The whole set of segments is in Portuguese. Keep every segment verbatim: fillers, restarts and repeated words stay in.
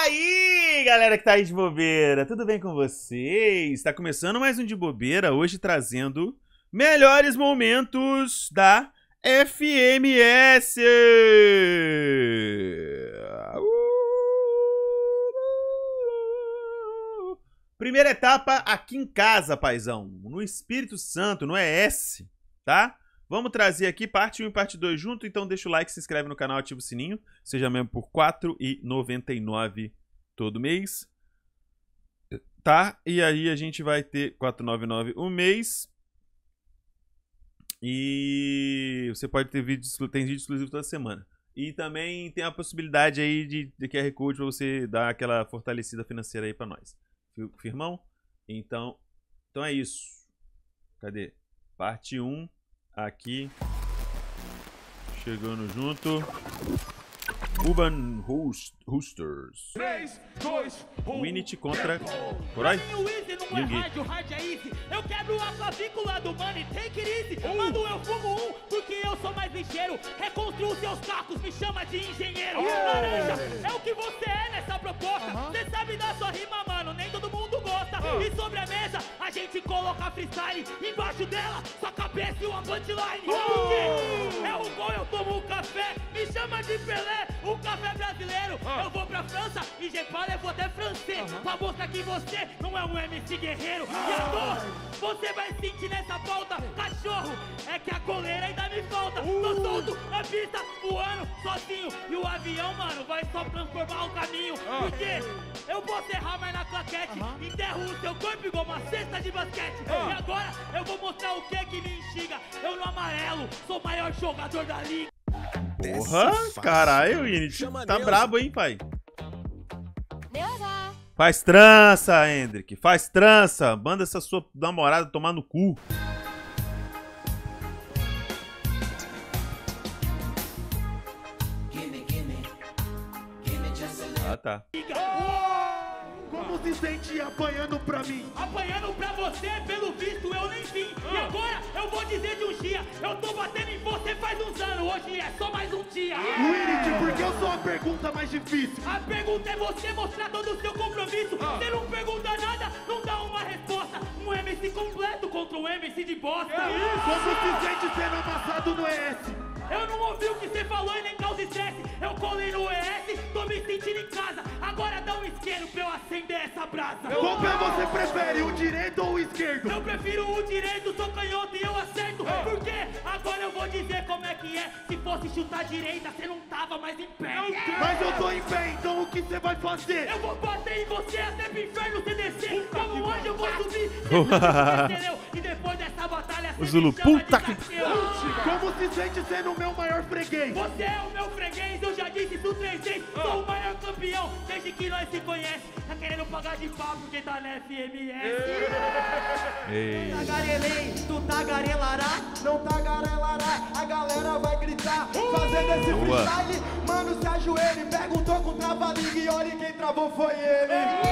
aí, galera que tá aí de bobeira, tudo bem com vocês? Tá começando mais um De Bobeira, hoje trazendo melhores momentos da F M S. Uh! Primeira etapa aqui em casa, paizão, no Espírito Santo, no E S, tá? Vamos trazer aqui parte um e parte dois junto, então deixa o like, se inscreve no canal, ativa o sininho, seja membro por quatro reais e noventa e nove centavos todo mês, tá? E aí a gente vai ter quatro reais e noventa e nove centavos o mês, e você pode ter vídeo, tem vídeo exclusivo toda semana. E também tem a possibilidade aí de, de Q R Code pra você dar aquela fortalecida financeira aí pra nós. Firmão? Então, então é isso. Cadê? Parte um. Aqui, chegando junto, Urban Roosters, Winit contra Corai Yugi. Eu quebro a clavícula do money, take it easy. Mando eu fumo um, porque eu sou mais ligeiro. Reconstruo seus cacos, me chama de engenheiro. Laranja, é o que você é nessa proposta. Você sabe da sua rima, mano, nem todo mundo gosta. E sobre a mesa, a gente coloca freestyle. Embaixo dela, sua cabeça e uma punchline. Porque é o gol, eu tomo um café. Me chama de Pelé, o café brasileiro. Eu vou pra França e je parle vou até francês. Pra mostrar que você não é um M C guerreiro. E a dor, você vai sentir nessa pauta. Cachorro, é que a coleira ainda me falta. Tô solto na pista, voando sozinho. E o avião, mano, vai só transformar o caminho. Porque eu posso errar, mas na claquete enterro o seu corpo igual uma cesta de basquete. E agora eu vou mostrar o que que me instiga. Eu no amarelo, sou o maior jogador da liga. Porra, caralho, Winit, tá brabo, hein, pai? Faz trança, Hendrick, faz trança. Manda essa sua namorada tomar no cu. Ah, tá. Como se sente apanhando pra mim? Apanhando pra você, pelo visto eu nem vim. E agora eu vou dizer de um dia. Eu tô batendo em você faz uns anos. Hoje é só mais um dia. Winit, por que eu sou a pergunta mais difícil? A pergunta é você mostrar todo o seu compromisso. Você não pergunta nada, não dá uma resposta. Um M C completo contra um M C de bosta. Como se sente sendo amassado no E S? Eu não ouvi o que você falou e nem causa estresse. Eu colei no E S, tô me sentindo em casa. Agora dá um isqueiro pra eu acender essa brasa. Qual pé você prefere, o direito ou o esquerdo? Eu prefiro o direito, sou canhoto e eu acerto. Porque agora eu vou dizer como é que é. Se fosse chutar direita, você não tava mais em pé. Mas eu tô em pé, então o que você vai fazer? Eu vou bater em você até pro inferno você descer. Como um anjo eu vou subir. Entendeu? E depois dessa batalha O Zulu, puta que... Como se sente sendo o meu maior freguês? Você é o meu freguês, eu já disse isso três vezes. Sou o maior campeão, desde que nós se conhece. Tá querendo pagar de pau porque tá na F M S. Ei. Tagarelei, tu tagarelará, não tagarelará, a galera vai gritar. Fazendo esse Boa. freestyle, mano, se ajoelhe, perguntou com trava-língua e olha quem travou foi ele.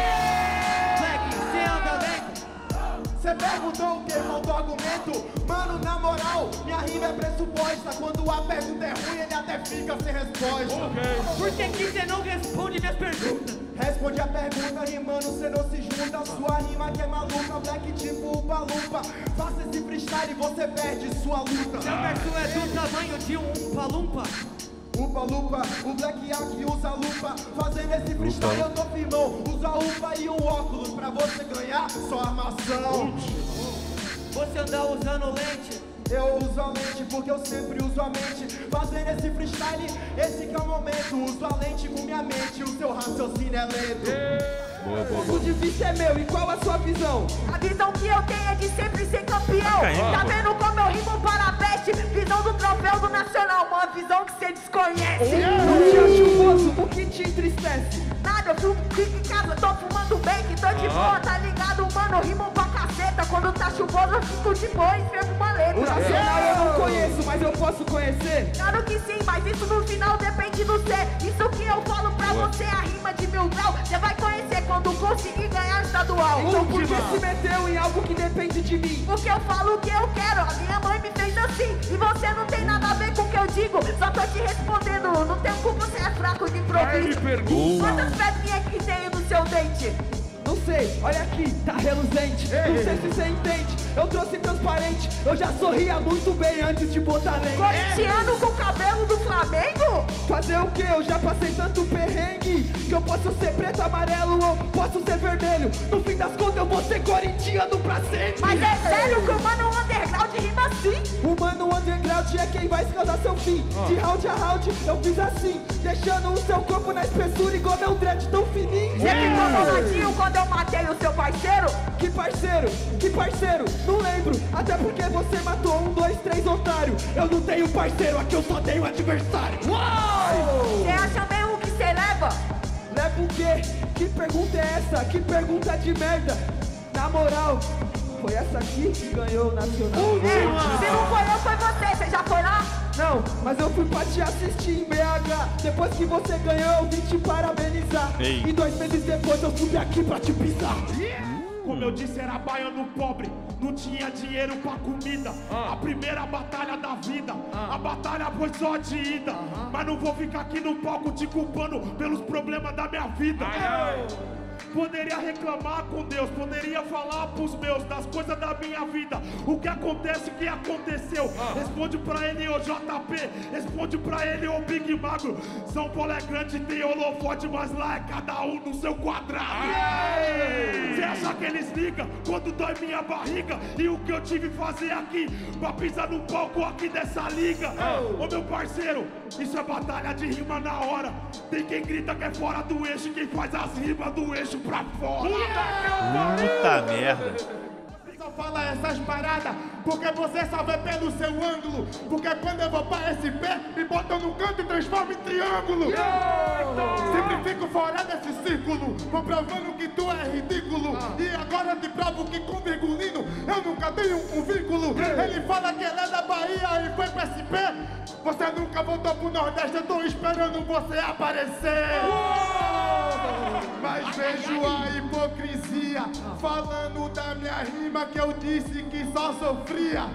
Black, cê anda lento. Cê perguntou o que faltou argumento? Mano, na moral, minha rima é pressuposta. Quando a pergunta é ruim, ele até fica sem resposta. Okay. Por que que cê não responde minhas perguntas? Responde a pergunta, rimando, cê não se junta. Sua rima que é maluca, black tipo upa-lupa. Faça esse freestyle e você perde sua luta. Seu verso é do tamanho de um umpa-lumpa. Upa lupa, o Black Yak usa lupa. Fazendo esse freestyle eu tô firmão. Usa upa e um óculos pra você ganhar só armação. Você anda usando lente? Eu uso a lente porque eu sempre uso a mente. Fazendo esse freestyle, esse que é o momento. Uso a lente com minha mente, o seu raciocínio é lento. Boa, boa, boa. O difícil é meu, e qual a sua visão? A visão que eu tenho é de sempre ser campeão. Caindo, Tá pô. vendo como eu rimo para a best? Visão do troféu do Nacional, uma visão que cê desconhece. No dia chuvoso, o que te entristece? Nada, eu fico em casa, tô fumando bake, tô de boa, tá ligado, mano? Eu rimo pra caceta. Quando tá chuvoso, eu fico de boa e escrevo uma letra. O Nacional eu não conheço, mas eu posso conhecer? Claro que sim, mas isso no final depende do cê. Isso que eu falo pra você, a rima de mil grau, cê vai conhecer quando conseguir ganhar o estadual. Então por que se meteu em algo que depende de mim? Porque eu falo o que eu quero, a minha mãe me fez assim. E você não tem nada a ver com o que eu digo, só tô te respondendo. No tempo você é fraco de improviso. Quantas pedrinhas que você frente. Não sei, olha aqui, tá reluzente. Não sei se você entende, eu trouxe transparente. Eu já sorria muito bem antes de botar lente. Corintiano com cabelo do Flamengo? Fazer o que? Eu já passei tanto perrengue que eu posso ser preto, amarelo ou posso ser vermelho. No fim das contas eu vou ser corintiano pra sempre. Mas é sério que o mano underground rima assim? O mano underground é quem vai escalar seu fim. De round a round eu fiz assim, deixando o seu corpo na espessura igual meu dread tão fininho. Você ficou boladinho quando eu matei o seu parceiro? Que parceiro? Que parceiro? Não lembro, até porque você matou um, dois, três otário. Eu não tenho parceiro, aqui eu só tenho adversário. Uau! Você acha mesmo que você leva? Leva o quê? Que pergunta é essa? Que pergunta de merda? Na moral, foi essa aqui que ganhou o Nacional. É, se não foi eu, foi você. Você já foi lá? Não, mas eu fui pra te assistir em B H. Depois que você ganhou, eu vim te parabenizar. Ei. E dois meses depois eu subi aqui pra te pisar. Como eu disse, era baiano pobre, não tinha dinheiro pra comida. A primeira batalha da vida, a batalha foi só de ida. Mas não vou ficar aqui no palco te culpando pelos problemas da minha vida. Poderia reclamar com Deus, poderia falar pros meus das coisas da minha vida. O que acontece, o que aconteceu? Responde pra ele, ô J P, responde pra ele, ô Big Magro. São Paulo é grande, tem holofote, mas lá é cada um no seu quadrado. Você acha que eles ligam quando dói minha barriga? E o que eu tive que fazer aqui pra pisar no palco aqui dessa liga? Ô meu parceiro, isso é batalha de rima na hora. Tem quem grita que é fora do eixo, quem faz as rimas do eixo pra fora. Puta merda. Você só fala essas paradas porque você só vê pelo seu ângulo. Porque quando eu vou pra S P, me botam no canto e transformam em triângulo. Sempre fico fora desse círculo, vou provando que tu é ridículo. E agora te provo que com virgulino eu nunca tenho um vínculo. Ele fala que ele é da Bahia e foi pra S P. Você nunca voltou pro Nordeste, eu tô esperando você aparecer. Mas vejo a hipocrisia falando da minha rima que eu disse que só sofria.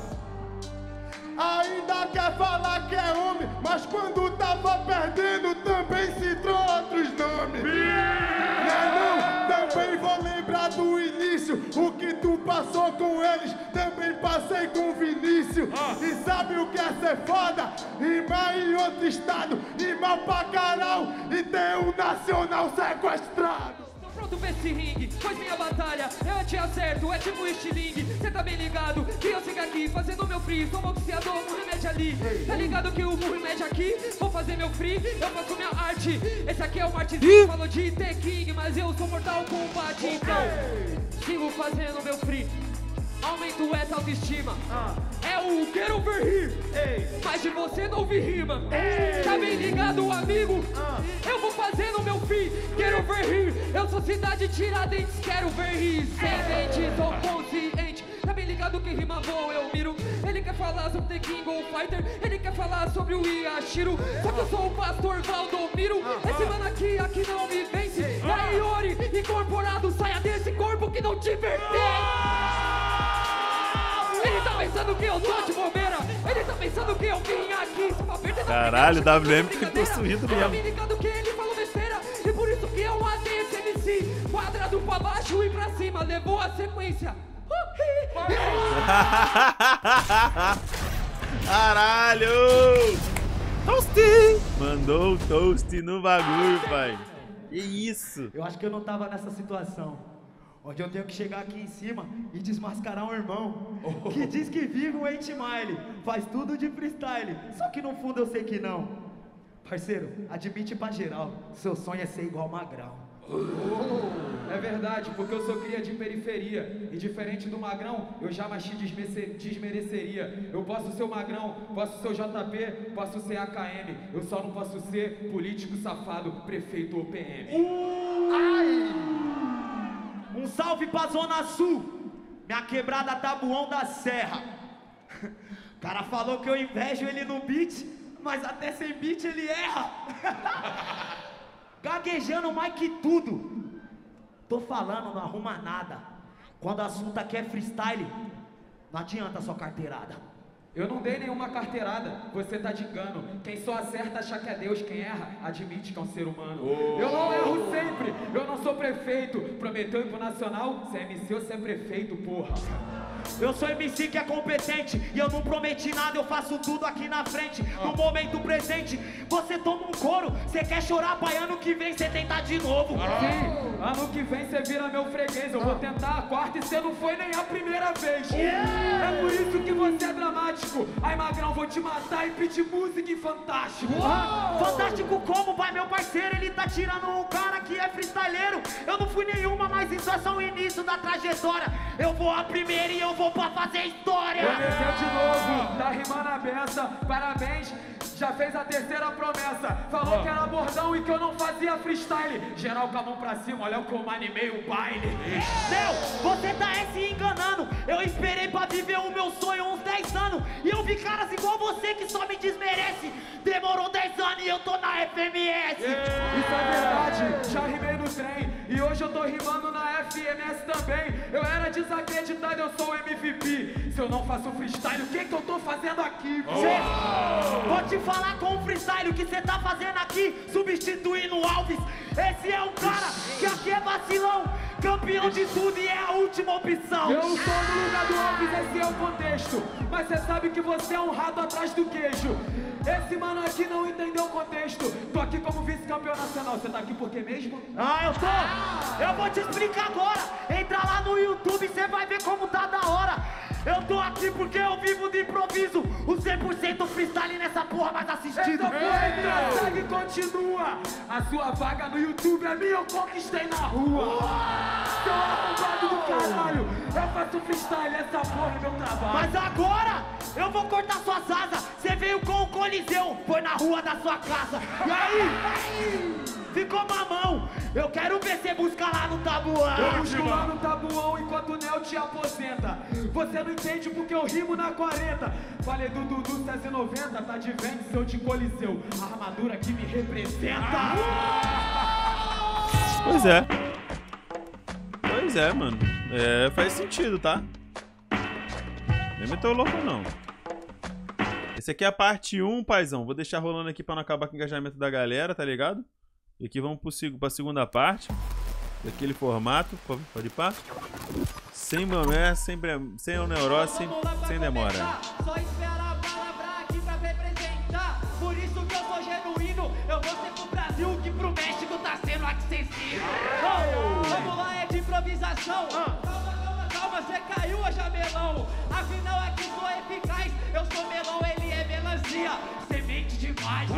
Ainda quer falar que é homem, mas quando tava perdendo também citou outros nomes. Não, não, também vou lembrar do início, o que tu passou com eles, também passei com o Vinícius. E sabe o que é ser foda? Rimar em outro estado, rimar pra caralho e ter um nacional sequestrado. Pronto pra esse ringue, pois minha batalha eu te acerto, é tipo estilingue. Cê tá bem ligado que eu sigo aqui fazendo meu free. Sou boxeador, Muhammad Ali. Tá ligado que o Muhammad aqui, vou fazer meu free, eu faço minha arte. Esse aqui é o Martinzinho, falou de The King, mas eu sou Mortal Kombat. Então, sigo fazendo meu free. Aumento essa autoestima. Ah. É o Get Over Here. Ei. Mas de você não ouvi rima. Ei. Tá bem ligado, amigo? Ah. Eu vou fazendo meu free. Get Over Here. Eu sou cidade Tiradentes. Quero ver rir. Sem mente, sou consciente. Tá bem ligado que rima boa eu miro. Ele quer falar sobre The King of Fighter. Ele quer falar sobre o Yashiro. Só que eu sou o pastor Valdomiro. Ah. Esse mano aqui, aqui não me vence. Ei. É Iori, incorporado. Saia desse corpo que não te pertence. Ele tá pensando que eu tô de bobeira. Ele tá pensando que eu vim aqui só pra perder. Caralho, o W M ficou possuído mesmo. Tá me ligado que ele falou besteira. E por isso que eu matei esse M C. Quadrado pra baixo e pra cima. Levou a sequência. Caralho! Toast! Mandou o toast no bagulho, pai. Que isso? Eu acho que eu não tava nessa situação onde eu tenho que chegar aqui em cima e desmascarar um irmão oh. que diz que vive o eight mile, faz tudo de freestyle, só que no fundo eu sei que não. Parceiro, admite pra geral, seu sonho é ser igual Magrão. Oh. É verdade, porque eu sou cria de periferia. E diferente do Magrão, eu jamais te desmereceria. Eu posso ser o Magrão, posso ser o J P, posso ser A K M. Eu só não posso ser político safado, prefeito ou P M. uh. Ai! Um salve pra Zona Sul, minha quebrada Tabuão da Serra. O cara falou que eu invejo ele no beat, mas até sem beat ele erra. Gaguejando mais que tudo. Tô falando, não arruma nada. Quando o assunto aqui é freestyle, não adianta só carteirada. Eu não dei nenhuma carteirada, você tá de engano. Quem só acerta acha que é Deus, quem erra admite que é um ser humano. Oh. Eu não erro sempre, eu não sou prefeito. Prometeu ir pro Nacional, você é M C ou você é prefeito, porra? Eu sou M C que é competente e eu não prometi nada, eu faço tudo aqui na frente, no momento presente. Você toma um couro, você quer chorar, pai, ano que vem você tenta de novo. Sim, ano que vem você vira meu freguês, eu vou tentar a quarta e você não foi nem a primeira vez. É por isso que você é dramático. Ai, Magrão, vou te matar e pedir música em Fantástico. Fantástico como, pai, meu parceiro, ele tá tirando um cara que é freestyleiro. Eu não fui nenhuma, mas isso é só o início da trajetória. Eu vou a primeira e eu vou pra fazer história. Prometeu de novo, tá rimando a beça, parabéns, já fez a terceira promessa. Falou que era bordão e que eu não fazia freestyle. Geral com a mão pra cima, olha como animei o baile. Meu, você tá é se enganando. Eu esperei pra viver o meu sonho uns dez anos e eu vi caras igual você que só me desmerece. Demorou dez anos e eu tô na F M S. Isso é verdade, já rimei no trem e hoje eu tô rimando na F M S também. Eu era desacreditado, eu sou o M V P. Se eu não faço freestyle, o que que eu tô fazendo aqui? Cê, vou te falar com o freestyle que cê tá fazendo aqui, substituindo o Alves. Esse é um cara que aqui é vacilão, campeão de tudo e é a última opção. Eu sou no lugar do Alves, esse é o contexto. Mas cê sabe que você é um rato atrás do queijo. Esse mano aqui não entendeu o contexto. Tô aqui como vice-campeão nacional, você tá aqui por quê mesmo? Ah, eu tô! Eu vou te explicar agora. Entra lá no YouTube e cê vai ver como tá da hora. Eu tô aqui porque eu vivo de improviso. O cem por cento freestyle nessa porra mais assistido. Essa porra entra, segue e continua. A sua vaga no YouTube é minha, eu conquistei na rua. Seu arrombado do caralho, eu faço freestyle, essa porra é meu trabalho. Mas agora eu vou cortar suas asas. Você veio com o Coliseu, foi na rua da sua casa. E aí? Ficou mamão. Eu quero ver você buscar lá no tabuão. Eu busco lá no tabuão enquanto o Neo te aposenta. Você não entende porque eu rimo na quarenta. Falei do Dudu seis e noventa, tá de vento, seu de Coliseu. A armadura que me representa. Pois é. Pois é, mano. É, faz sentido, tá? Nem meteu louco, não. Esse aqui é a parte um, paizão. Vou deixar rolando aqui pra não acabar com o engajamento da galera, tá ligado? E aqui vamos pro, pra segunda parte. Daquele formato. Pode ir pá. Sem mamé, sem, sem neurose, sem, sem demora. Só espera a palavra aqui pra representar. Por isso que eu sou genuíno. Eu vou ser pro Brasil, que pro México tá sendo acessível. Oh, vamos lá, é de improvisação. Calma, calma, calma, você caiu, ô jamelão. Afinal aqui sou eficaz. Eu sou melão, ele é melancia. Semente demais.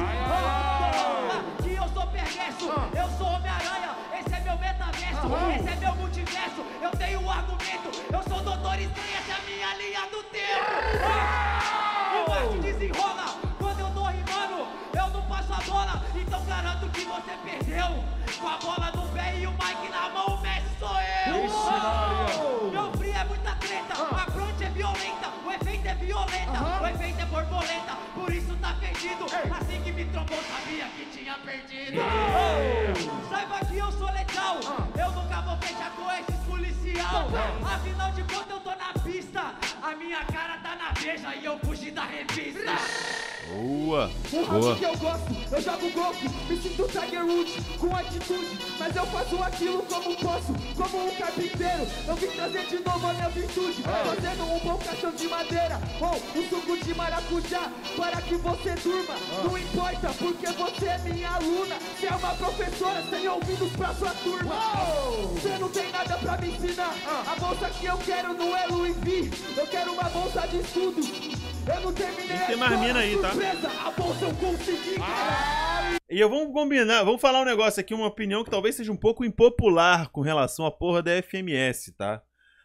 Oh, que eu sou perverso, eu sou Homem-Aranha. Esse é meu metaverso, esse é meu multiverso. Eu tenho um argumento, eu sou Doutor Estranho. Essa é a minha linha do tempo. O Marte desenrola quando eu tô rimando. Eu não passo a bola, então garanto que você perdeu. Com a bola no pé e o mic na mão, o Messi sou eu. Meu free é muita treta, a front é violenta, o efeito é violenta, o efeito é borboleta, por isso tá perdido. Assim que me trombou, sabia que tinha perdido. Saiba que eu sou legal, eu nunca vou fechar com esses policial. Afinal de contas eu tô na pista, a minha cara tá na Veja e eu fugi da revista. Boa, Um boa. round que eu gosto, eu jogo golfe, me sinto Tiger Woods, com atitude, mas eu faço aquilo como posso, como um carpinteiro, eu vim trazer de novo a minha virtude, fazendo um bom caixão de madeira, ou um suco de maracujá, para que você durma, não importa, porque você é minha aluna, você é uma professora sem ouvidos pra sua turma, você não tem nada pra me ensinar, a bolsa que eu quero não é Louis V, eu quero uma bolsa de estudo, eu não terminei Tem a mais escola, mina aí, tá? surpresa, a bolsa eu consegui, caralho. E eu vamos combinar, vamos falar um negócio aqui, uma opinião que talvez seja um pouco impopular com relação à porra da F M S, tá?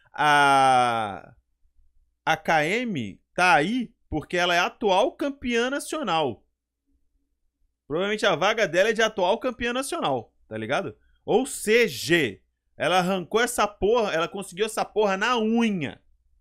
A, a K M tá aí porque ela é a atual campeã nacional. Provavelmente a vaga dela é de atual campeã nacional, tá ligado? Ou seja, ela arrancou essa porra, ela conseguiu essa porra na unha.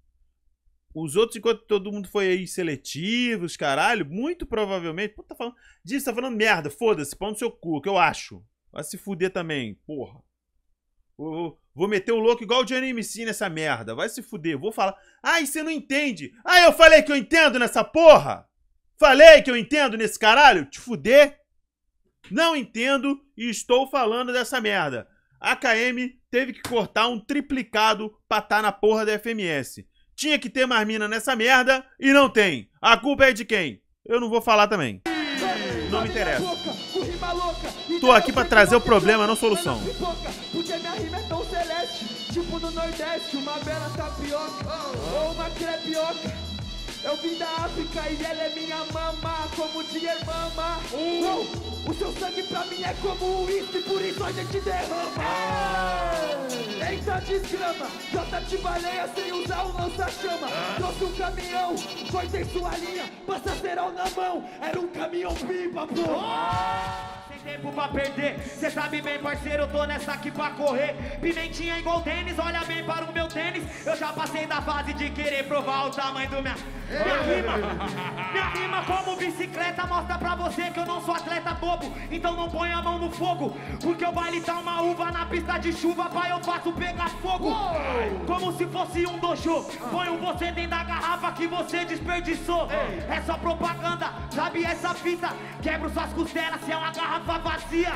Os outros, enquanto todo mundo foi aí seletivos, caralho, muito provavelmente... Pô, tá falando disso, tá falando merda, foda-se, pau no seu cu, que eu acho. Vai se fuder também, porra. Vou, vou meter o louco igual o Johnny M C nessa merda, vai se fuder. Vou falar, ai, você não entende. Ah, eu falei que eu entendo nessa porra. Falei que eu entendo nesse caralho, te fuder. Não entendo e estou falando dessa merda. A K M teve que cortar um triplicado pra tá na porra da F M S. Tinha que ter mais mina nessa merda e não tem. A culpa é de quem? Eu não vou falar também. Não me interessa. Tô aqui pra trazer o problema, não solução. Porque minha rima é tão celeste, tipo no Nordeste, uma bela tapioca ou uma crepioca. Eu vim da África e ela é minha mama, como Dier Mama. Uh. O seu sangue pra mim é como um uísque, por isso a gente derrama. Ah. Eita desgrama, Jota de baleia sem usar o lança-chama. Ah. Trouxe um caminhão, cortei sua linha, passa cerol na mão. Era um caminhão pipa, pô. Ah. Tempo pra perder, cê sabe bem, parceiro, eu tô nessa aqui pra correr. Pimentinha igual tênis, olha bem para o meu tênis. Eu já passei da fase de querer provar o tamanho do minha... Minha rima, minha rima como bicicleta mostra pra você que eu não sou atleta bobo. Então não põe a mão no fogo, porque o baile tá uma uva na pista de chuva, pai, eu faço pegar fogo. Como se fosse um dojo, ponho você dentro da garrafa que você desperdiçou. É só propaganda, sabe essa fita? Quebro suas costelas se é uma garrafa vazia.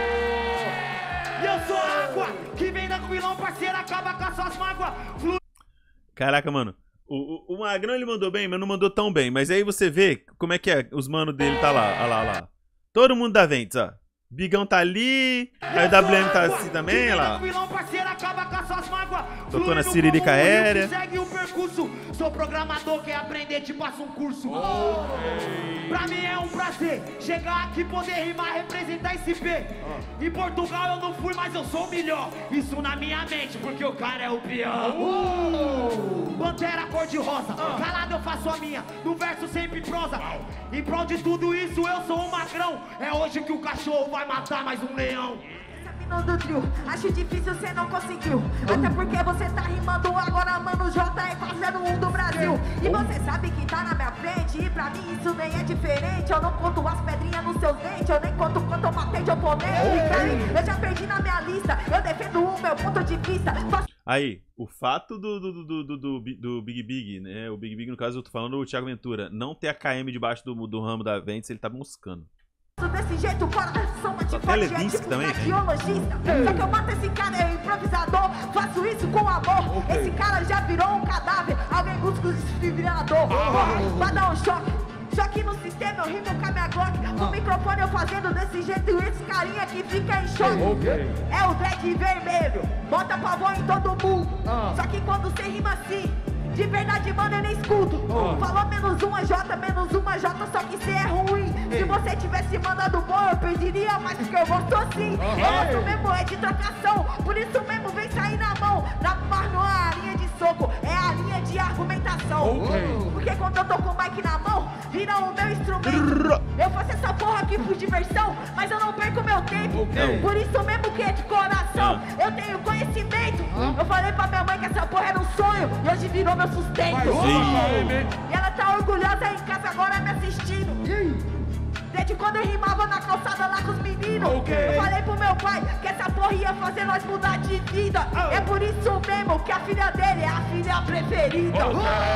E eu sou água que vem tranquilão, parceiro, acaba com as suas mágoas. Flu... Caraca, mano, o, o, o Magrão ele mandou bem, mas não mandou tão bem. Mas aí você vê como é que é, os manos dele tá lá, olha lá, olha lá. Todo mundo da Ventes, ó. Bigão tá ali, aí o W M tá assim também, olha lá. Tocou na Siririca Aérea. Segue o percurso. Sou programador, quer aprender, te passo um curso. Okay. Pra mim é um prazer chegar aqui, poder rimar, representar esse P. Ah. Em Portugal eu não fui, mas eu sou o melhor. Isso na minha mente, porque o cara é o pior. Uh. Pantera cor-de-rosa, ah. Calado eu faço a minha, no verso sempre prosa. Em prol de tudo isso eu sou um magrão. É hoje que o cachorro vai matar mais um leão. Do trio, acho difícil, cê não conseguiu. Até porque você tá rimando agora, mano. J é quase um do Brasil. E você sabe que tá na minha frente. E pra mim isso nem é diferente. Eu não conto as pedrinhas nos seus dentes. Eu nem conto quanto eu matei de oponente. Eu já perdi na minha lista. Eu defendo o meu ponto de vista. Aí, o fato do, do, do, do, do, do Big Big, né? O Big Big, no caso, eu tô falando o Thiago Ventura, não ter a K M debaixo do, do ramo da Ventes, ele tá moscando. Desse jeito, coração é tipo Teledisc também, arqueologista. Só que eu mato esse cara, é improvisador. Faço isso com amor. Okay. Esse cara já virou um cadáver. Alguém busca o desfibrilador. Oh. Pra dar um choque. Choque no sistema, eu rimo com a minha Glock. No ah. microfone eu fazendo desse jeito. E esse carinha que fica em choque. Okay. É o dread vermelho. Bota pavor em todo mundo. Ah. Só que quando você rima assim, de verdade, mano, eu nem escuto. Oh. Falou menos uma J, menos uma J, só que cê é ruim. Ei. Se você tivesse mandado bom, eu perderia, mas porque eu gosto assim. Oh. Eu gosto mesmo, é de trocação. Por isso mesmo, vem sair na mão. Na par não é a linha de soco, é a linha de argumentação. Okay. Porque quando eu tô com o mic na mão, vira o meu instrumento. Eu faço essa porra aqui por diversão, mas eu não perco meu tempo. Okay. Por isso mesmo que é de coração, ah. eu tenho conhecimento. Ah. Eu falei pra minha mãe que essa porra era um sonho, e hoje virou meu sustento. E ela tá orgulhosa em casa agora me assistindo. Desde quando eu rimava na calçada lá com os meninos. Okay. Eu falei pro meu pai que essa porra ia fazer nós mudar de vida. Oh. É por isso mesmo que a filha dele é a filha preferida.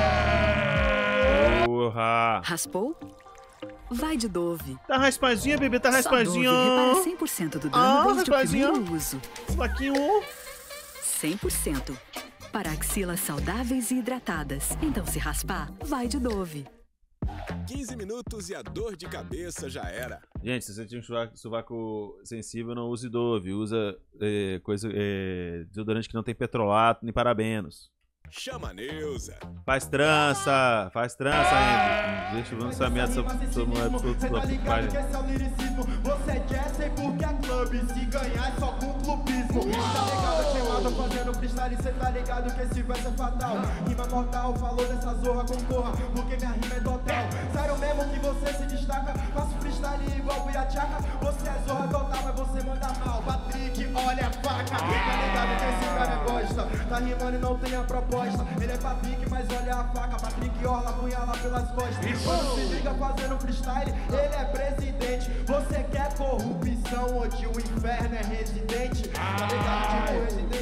Porra. Raspou? Vai de Dove. Tá raspadinha, bebê, tá raspadinha. Só Dove repara cem por cento do dano ah, desde o primeiro uso. Plaquinho. cem por cento. Para axilas saudáveis e hidratadas. Então se raspar, vai de Dove. quinze minutos e a dor de cabeça já era. Gente, se você tem um sovaco, sovaco sensível, não use Dove. Usa é, coisa, é, desodorante que não tem petrolato nem parabenos. Chama a Neuza. Faz trança, faz trança, Andy. Deixa eu lançar merda sobre sua mulher. Tá ligado que esse é o liricismo. Você quer ser porque é clube. Se ganhar é só com clubismo. Tá ligado, queimado fazendo freestyle. Cê tá ligado que esse verso é fatal. Rima mortal, falou dessa zorra, concorra. Porque minha rima é total. Sério mesmo que você se destaca. Faço freestyle igual o Iachaca. Você é zorra total, mas você manda mal. Patrick, olha a faca. Tá ligado que esse cara é bosta. Tá rimando e não tem a proposta. Ele é Patrick, mas olha a faca. Patrick orla, punhala pelas costas. Quando se liga fazendo freestyle, ele é presidente. Você quer corrupção, onde o inferno é residente. Tá ligado? Tipo Resident Evil,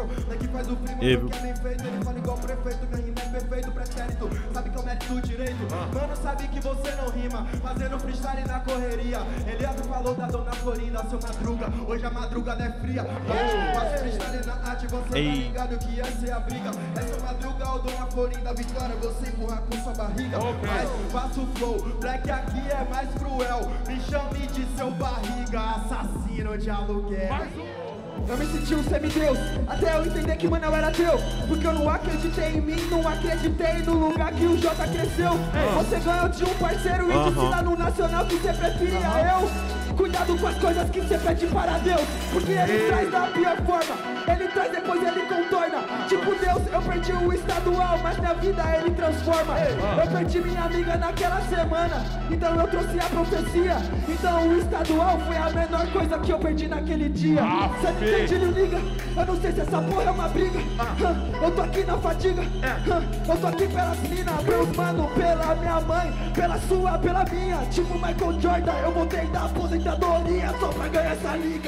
eu. Não é que faz o primo do que é bem feito. Ele fala igual prefeito, minha rima é perfeito, pretérito. Sabe que eu mérito direito. Mano, sabe que você não rima, fazendo freestyle na correria. Eliato falou da dona Florinda, seu madruga. Hoje a madrugada é fria. Eu faço freestyle na arte, você Ei. tá ligado que essa é a briga. Essa madruga ou dona Florinda, vitória, você empurra com sua barriga. Okay. Mas faço flow, black aqui é mais cruel. Me chame de seu barriga, assassino de aluguel. Eu me senti um semideus, até eu entender que mano eu era teu. Porque eu não acreditei em mim, não acreditei no lugar que o Jota cresceu. Você ganhou de um parceiro e disse lá no nacional que você preferia eu. Cuidado com as coisas que você pede para Deus, porque ele traz da pior forma, ele traz depois ele contorna. Tipo Deus, eu perdi o estadual, mas minha vida ele transforma. Eu perdi minha amiga naquela semana, então eu trouxe a profecia. Então o estadual foi a menor coisa que eu perdi naquele dia. Cê me entende, não liga? Eu não sei se essa porra é uma briga. Eu tô aqui na fadiga, eu tô aqui pelas minas, meus mano, pela minha mãe, pela sua, pela minha. Tipo Michael Jordan, eu voltei da aposentadoria só pra ganhar essa liga.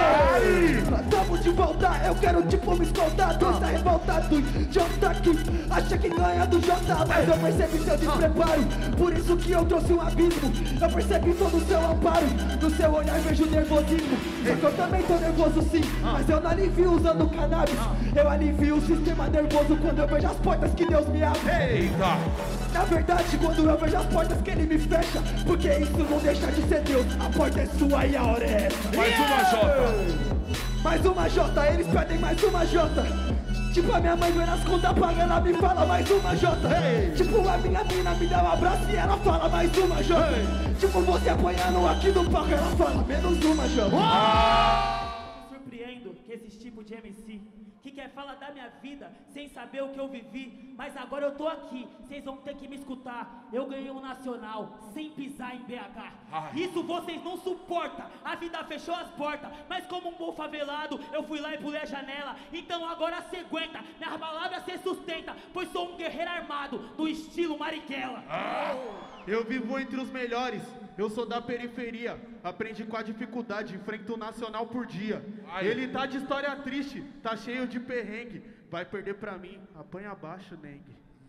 Tamo de volta, eu quero tipo me escoltar. Dois tá revoltado, Jota aqui acha que ganha do Jota, mas eu percebi seu despreparo, por isso que eu trouxe um abismo. Eu percebi todo o seu amparo, no seu olhar vejo nervosismo. Só que eu também tô nervoso sim, mas eu não alivio usando cannabis. Eu alivio o sistema nervoso quando eu vejo as portas que Deus me abre. Eita! Na verdade, quando eu vejo as portas que ele me fecha, porque isso não deixa de ser Deus. A porta é sua e a hora é essa. Mais yeah! uma Jota. Mais uma Jota, eles pedem mais uma Jota. Tipo a minha mãe vem nas contas paga, ela me fala mais uma Jota. Hey. Tipo a minha mina me dá um abraço e ela fala mais uma Jota. Hey. Tipo você apanhando aqui no palco, ela fala menos uma Jota. Oh! Me surpreendo que esse tipo de M C que quer falar da minha vida sem saber o que eu vivi, mas agora eu tô aqui, vocês vão ter que me escutar. Eu ganhei um nacional sem pisar em B H. Ai. Isso vocês não suportam. A vida fechou as portas, mas como um bom favelado eu fui lá e pulei a janela. Então agora cê aguenta, minhas palavras cê sustenta, pois sou um guerreiro armado do estilo Marighella. Ah. Eu vivo entre os melhores, eu sou da periferia, aprendi com a dificuldade, enfrento o nacional por dia. Ai. Ele tá de história triste, tá cheio de perrengue, vai perder pra mim, apanha abaixo, Neng.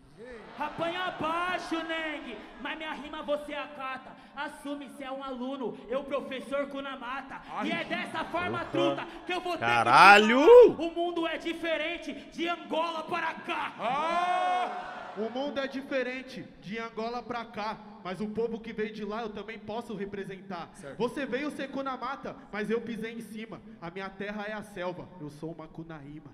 Apanha abaixo, Neng, mas minha rima você acata. Assume se é um aluno, eu professor Kunamata. Ai. E é dessa forma truta que eu vou ter Caralho! que falar. O mundo é diferente de Angola para cá. Ah! O mundo é diferente de Angola pra cá, mas o povo que veio de lá eu também posso representar. Certo. Você veio ser Kunamata, mas eu pisei em cima. A minha terra é a selva, eu sou uma Kunahima.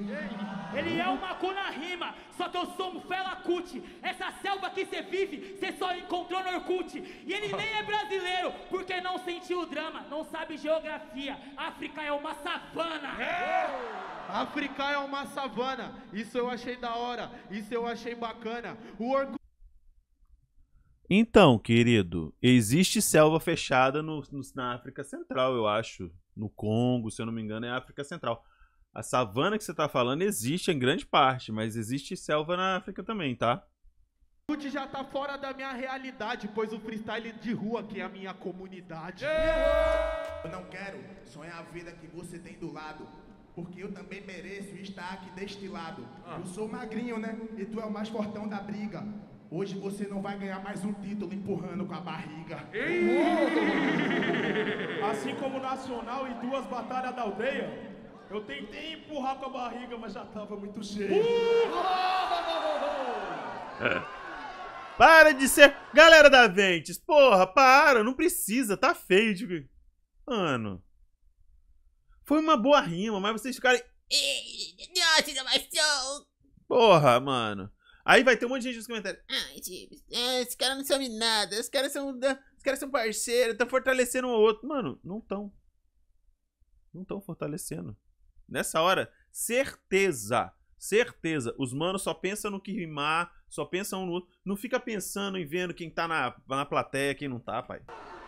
Ele é uma Kunahima, só que eu sou um Fela Kuti. Essa selva que você vive, você só encontrou no Orkut. E ele nem é brasileiro, porque não sentiu o drama, não sabe geografia. África é uma savana. É. África é uma savana, isso eu achei da hora, isso eu achei bacana. O Orkut... Então, querido, existe selva fechada no, no, na África Central, eu acho. No Congo, se eu não me engano, é África Central. A savana que você tá falando existe em grande parte, mas existe selva na África também, tá? O Orkut já tá fora da minha realidade, pois o freestyle de rua que é a minha comunidade. Eu não quero sonhar a vida que você tem do lado, porque eu também mereço estar aqui deste lado. Ah. Eu sou magrinho, né? E tu é o mais fortão da briga. Hoje você não vai ganhar mais um título empurrando com a barriga. Assim como o Nacional e duas batalhas da aldeia, eu tentei empurrar com a barriga, mas já tava muito cheio. É. Para de ser... Galera da Ventes, porra, para, não precisa, tá feio de... Mano... Foi uma boa rima, mas vocês ficarem... Porra, mano. Aí vai ter um monte de gente nos comentários. Ai, tipo, esses caras não sabem nada. Os caras são, os caras são parceiros, estão fortalecendo um ao outro. Mano, não estão. Não estão fortalecendo. Nessa hora, certeza. Certeza. Os manos só pensam no que rimar, só pensam um no outro. Não fica pensando em vendo quem tá na, na plateia, quem não tá, pai.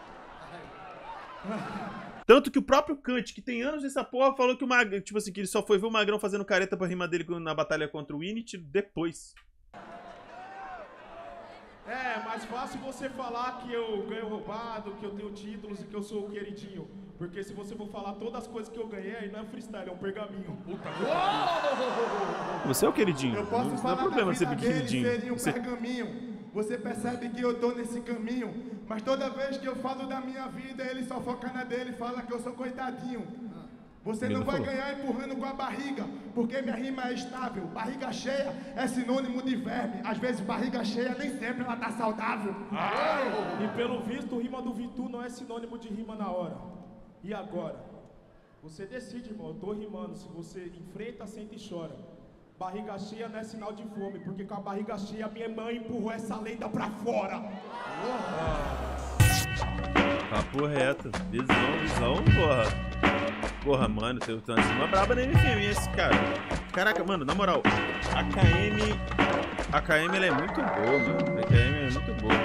Tanto que o próprio Kant, que tem anos nessa porra, falou que o Magrão, tipo assim, que ele só foi ver o Magrão fazendo careta pra rima dele na batalha contra o Init depois. É, mais fácil você falar que eu ganho roubado, que eu tenho títulos e que eu sou o queridinho. Porque se você for falar todas as coisas que eu ganhei, aí não é freestyle, é um pergaminho. Puta que... Você é o queridinho. Eu posso não falar dá problema da ser vida dele, queridinho. seria um Você... pergaminho. Você percebe que eu tô nesse caminho, mas toda vez que eu falo da minha vida, ele só foca na dele e fala que eu sou coitadinho. Você Ele não não vai falou. ganhar empurrando com a barriga, porque minha rima é estável. Barriga cheia é sinônimo de verme. Às vezes barriga cheia nem sempre ela tá saudável. E pelo visto, rima do Vitu não é sinônimo de rima na hora. E agora? Você decide, irmão. Eu tô rimando. Se você enfrenta, senta e chora. Barriga cheia não é sinal de fome, porque com a barriga cheia minha mãe empurrou essa lenda pra fora. Papo reto. Visão, visão, porra. Porra, mano, tem uma cima braba na M F M esse cara. Caraca, mano, na moral, a K M. A K M ela é muito boa, mano. A K M é muito boa.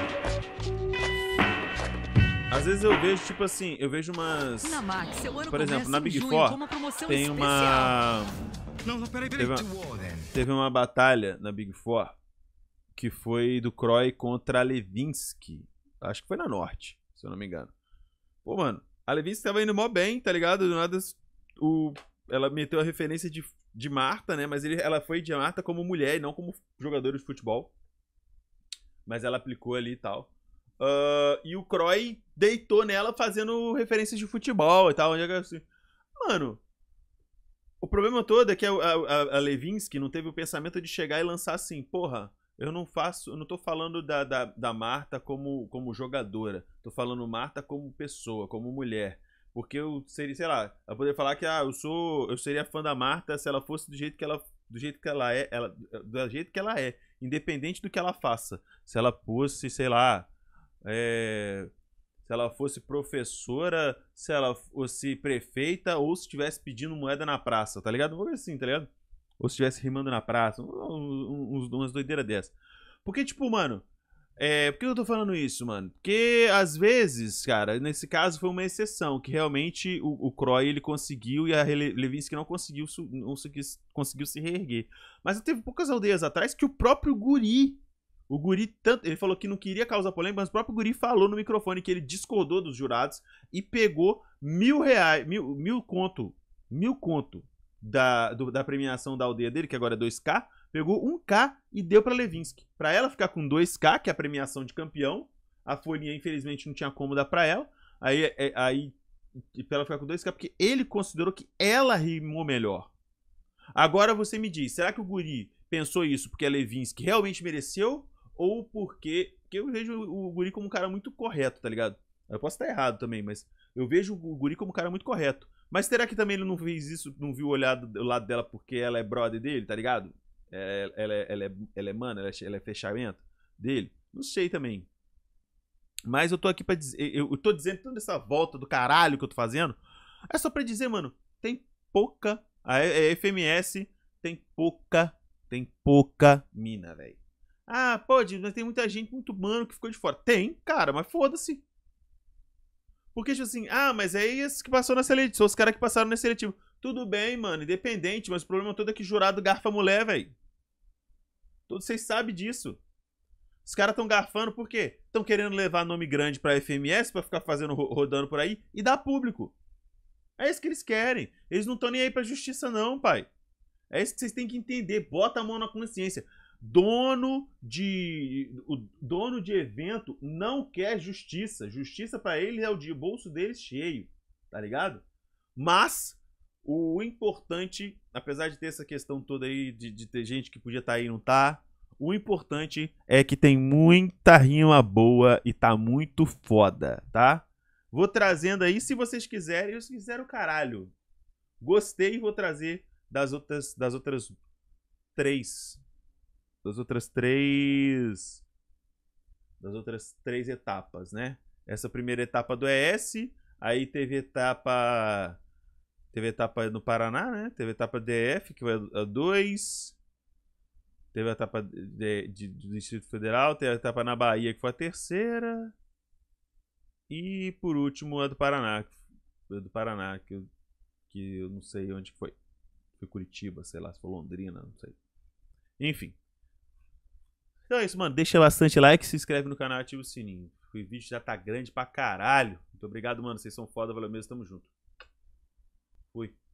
Às vezes eu vejo, tipo assim, eu vejo umas. Na Max, seu ano Por exemplo, começa na em Big junho Four com uma promoção tem uma. Não, não, peraí, Teve peraí. uma, teve uma batalha na Big Four que foi do Croy contra a Levinsky. Acho que foi na Norte, se eu não me engano. Pô, mano, a Levinsky tava indo mó bem, tá ligado? Do nada, o, ela meteu a referência de, de Marta, né? Mas ele, ela foi de Marta como mulher e não como jogadora de futebol. Mas ela aplicou ali e tal. Uh, e o Croy deitou nela fazendo referências de futebol e tal. Assim. Mano, o problema todo é que a, a, a Levinsky não teve o pensamento de chegar e lançar assim, porra, eu não faço, eu não tô falando da, da, da Marta como, como jogadora, tô falando Marta como pessoa, como mulher. Porque eu seria, sei lá, eu poderia falar que ah, eu sou, eu seria fã da Marta se ela fosse do jeito que ela, do jeito que ela é, ela, do jeito que ela é, independente do que ela faça. Se ela fosse, sei lá, é, se ela fosse professora, se ela fosse prefeita ou se estivesse pedindo moeda na praça, tá ligado? Vou ver assim, tá ligado? Ou se estivesse rimando na praça, uns, umas doideiras dessas. Porque, tipo, mano, é, por que eu tô falando isso, mano? Porque, às vezes, cara, nesse caso foi uma exceção, que realmente o, o Croy, ele conseguiu e a Levinsky não conseguiu, não conseguiu se reerguer. Mas teve poucas aldeias atrás que o próprio Guri, o Guri, tanto, ele falou que não queria causar polêmica, mas o próprio Guri falou no microfone que ele discordou dos jurados e pegou mil reais, mil, mil conto, mil conto. Da, do, da premiação da aldeia dele, que agora é dois K, pegou um K e deu pra Levinsky. Pra ela ficar com dois K, que é a premiação de campeão. A folhinha, infelizmente, não tinha como dar pra ela. Aí, é, aí pra ela ficar com dois K, porque ele considerou que ela rimou melhor. Agora você me diz, será que o Guri pensou isso porque a Levinsky realmente mereceu? Ou porque... Porque eu vejo o Guri como um cara muito correto, tá ligado? Eu posso estar errado também, mas eu vejo o Guri como um cara muito correto. Mas será que também ele não fez isso, não viu o olhar do lado dela porque ela é brother dele, tá ligado? É, ela, é, ela, é, ela é mana, ela é, ela é fechamento dele? Não sei também. Mas eu tô aqui pra dizer, eu, eu tô dizendo toda essa volta do caralho que eu tô fazendo, é só pra dizer, mano, tem pouca, a F M S tem pouca, tem pouca mina, velho. Ah, pode, mas tem muita gente, muito mano que ficou de fora. Tem, cara, mas foda-se. Porque, tipo assim, ah, mas é esses que passaram na seletiva, são os caras que passaram na seletiva. Tudo bem, mano, independente, mas o problema todo é que jurado garfa mulher, velho. Todos vocês sabem disso. Os caras tão garfando por quê? Tão querendo levar nome grande pra F M S, pra ficar fazendo, rodando por aí e dar público. É isso que eles querem. Eles não estão nem aí pra justiça não, pai. É isso que vocês têm que entender. Bota a mão na consciência. Dono de o dono de evento não quer justiça. Justiça pra ele é o de bolso deles cheio, tá ligado? Mas o importante, apesar de ter essa questão toda aí de, de ter gente que podia estar aí e não tá, o importante é que tem muita rima boa e tá muito foda, tá? Vou trazendo aí, se vocês quiserem, se quiserem o caralho. Gostei, vou trazer das outras das outras três das outras três das outras três etapas, né? Essa primeira etapa do E S, aí teve etapa teve etapa no Paraná, né? Teve etapa D F, que foi a dois, teve a etapa de, de, do Distrito Federal, teve a etapa na Bahia, que foi a terceira, e por último a do Paraná, a do Paraná, que eu, que eu não sei onde foi. Foi Curitiba, sei lá, se foi Londrina, não sei. Enfim. Então é isso, mano. Deixa bastante like, se inscreve no canal e ativa o sininho. O vídeo já tá grande pra caralho. Muito obrigado, mano. Vocês são foda, valeu mesmo. Tamo junto. Fui.